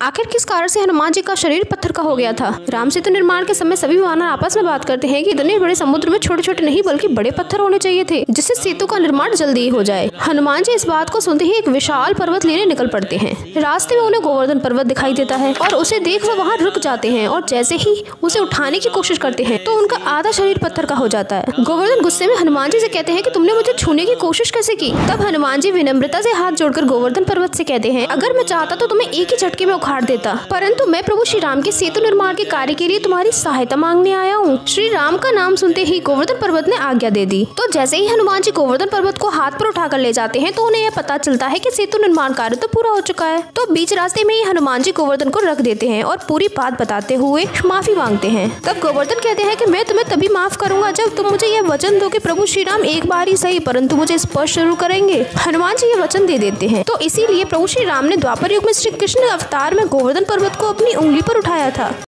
आखिर किस कारण से हनुमान जी का शरीर पत्थर का हो गया था? राम सेतु निर्माण के समय सभी वानर आपस में बात करते हैं कि इतने बड़े समुद्र में छोटे छोटे नहीं बल्कि बड़े पत्थर होने चाहिए थे, जिससे सेतु का निर्माण जल्दी हो जाए। हनुमान जी इस बात को सुनते ही एक विशाल पर्वत लेने निकल पड़ते हैं। रास्ते में उन्हें गोवर्धन पर्वत दिखाई देता है और उसे देख वो वहाँ रुक जाते हैं और जैसे ही उसे उठाने की कोशिश करते हैं तो उनका आधा शरीर पत्थर का हो जाता है। गोवर्धन गुस्से में हनुमान जी से कहते हैं कि तुमने मुझे छूने की कोशिश कैसे की? तब हनुमान जी विनम्रता से हाथ जोड़कर गोवर्धन पर्वत से कहते हैं, अगर मैं चाहता तो तुम्हें एक ही झटके में उखाड़ देता, परंतु मैं प्रभु श्री राम के सेतु निर्माण के कार्य के लिए तुम्हारी सहायता मांगने आया हूँ। श्री राम का नाम सुनते ही गोवर्धन पर्वत ने आज्ञा दे दी। तो जैसे ही हनुमान जी गोवर्धन पर्वत को हाथ पर उठाकर ले जाते हैं तो उन्हें यह पता चलता है कि सेतु निर्माण कार्य तो पूरा हो चुका है। तो बीच रास्ते में ही हनुमान जी गोवर्धन को रख देते हैं और पूरी बात बताते हुए माफी मांगते हैं। तब गोवर्धन कहते हैं कि मैं तुम्हें तभी माफ करूंगा जब तुम मुझे यह वचन दो कि प्रभु श्री राम एक बार ही सही परंतु मुझे स्पर्श जरूर करेंगे। हनुमान जी ये वचन दे देते हैं। तो इसीलिए प्रभु श्री राम ने द्वापर युग में श्री कृष्ण अवतार में गोवर्धन पर्वत को अपनी उंगली पर उठाया था।